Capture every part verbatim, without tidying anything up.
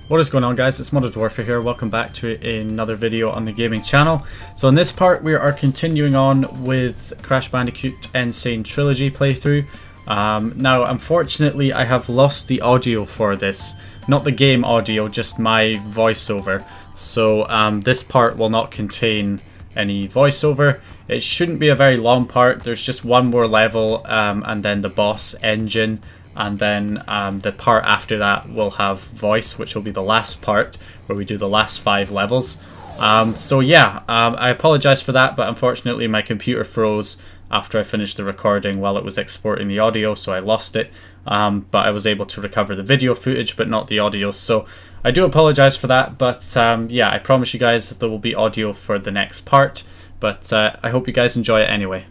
What is going on, guys? It's Modded Warfare here. Welcome back to another video on the gaming channel. So in this part we are continuing on with Crash Bandicoot Insane Trilogy playthrough. Um, now unfortunately I have lost the audio for this. Not the game audio, just my voiceover. So um, this part will not contain any voiceover. It shouldn't be a very long part. There's just one more level um, and then the boss engine. And then um, the part after that will have voice, which will be the last part, where we do the last five levels. Um, so yeah, um, I apologize for that, but unfortunately my computer froze after I finished the recording while it was exporting the audio, so I lost it. Um, but I was able to recover the video footage, but not the audio. So I do apologize for that, but um, yeah, I promise you guys there will be audio for the next part. But uh, I hope you guys enjoy it anyway.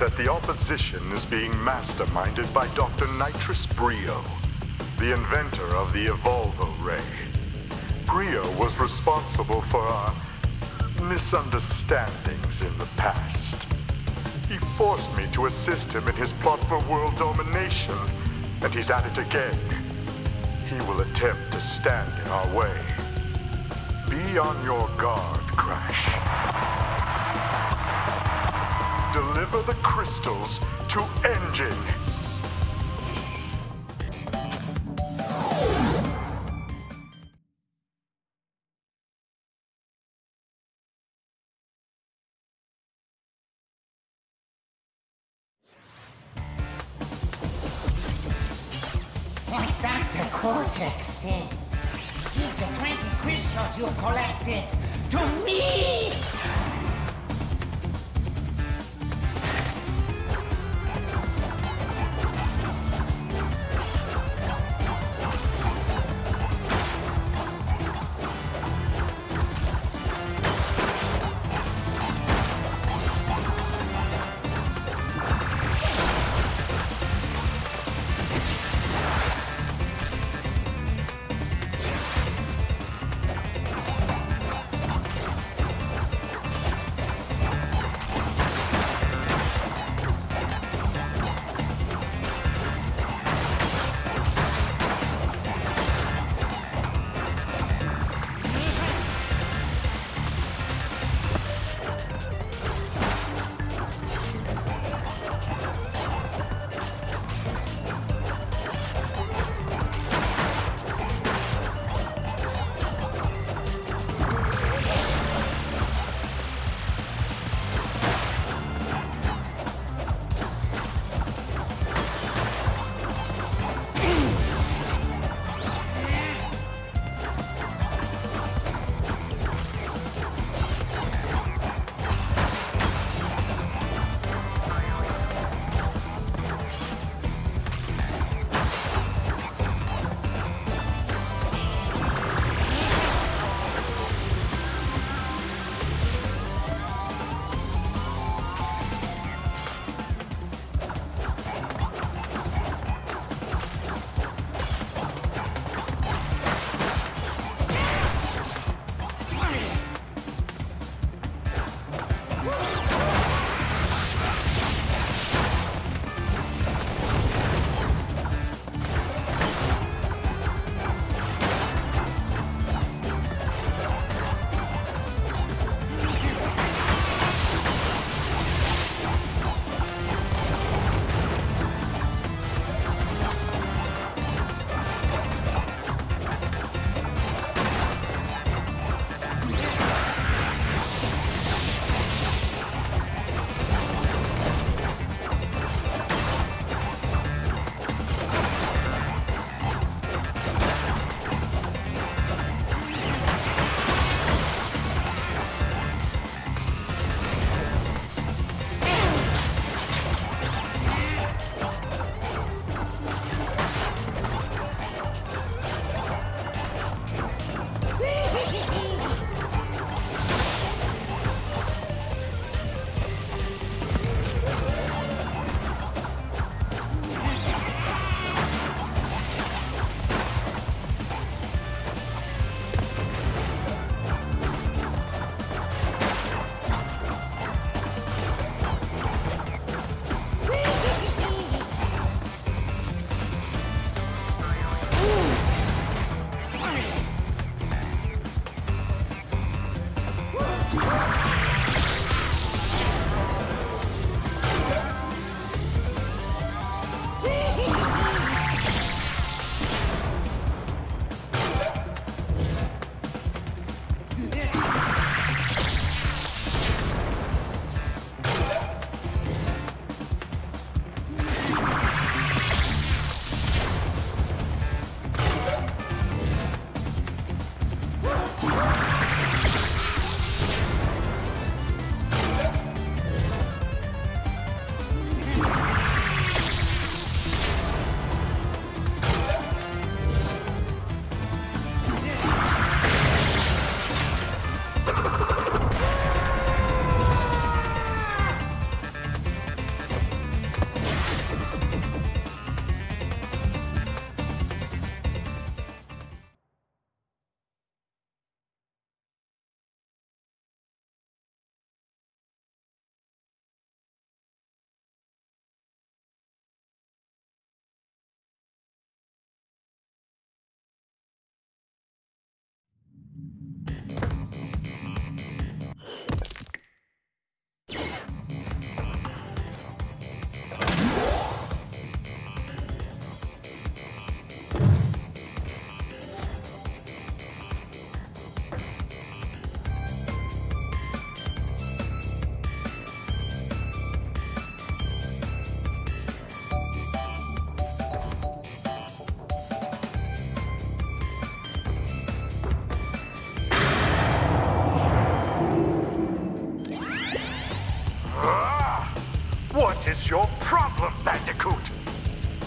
that the opposition is being masterminded by Doctor Nitrous Brio, the inventor of the Evolvo Ray. Brio was responsible for our misunderstandings in the past. He forced me to assist him in his plot for world domination, and he's at it again. He will attempt to stand in our way. Be on your guard, Crash. Deliver the crystals to Engine. Like Doctor Cortex said, give the twenty crystals you collected to me!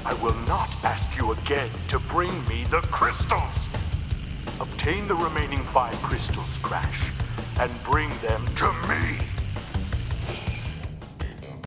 I will not ask you again to bring me the crystals. Obtain the remaining five crystals, Crash, and bring them to